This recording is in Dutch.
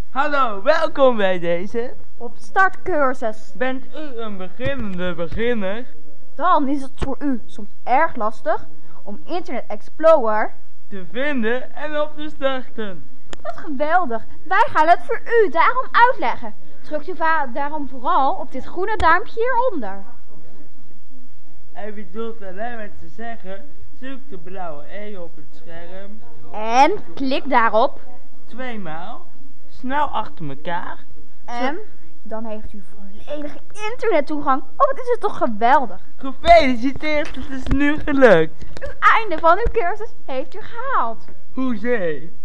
Hallo, welkom bij deze Opstartcursus. Bent u een beginnende beginner? Dan is het voor u soms erg lastig om Internet Explorer Te vinden en op te starten. Wat geweldig. Wij gaan het voor u daarom uitleggen. Drukt u daarom vooral op dit groene duimpje hieronder. Hij bedoelt alleen maar te zeggen, zoek de blauwe E op het scherm. En klik daarop. 2 maal. Snel achter elkaar. En dan heeft u volledige internettoegang. Oh, wat is het toch geweldig. Gefeliciteerd, het is nu gelukt. Het einde van uw cursus heeft u gehaald. Hoezee.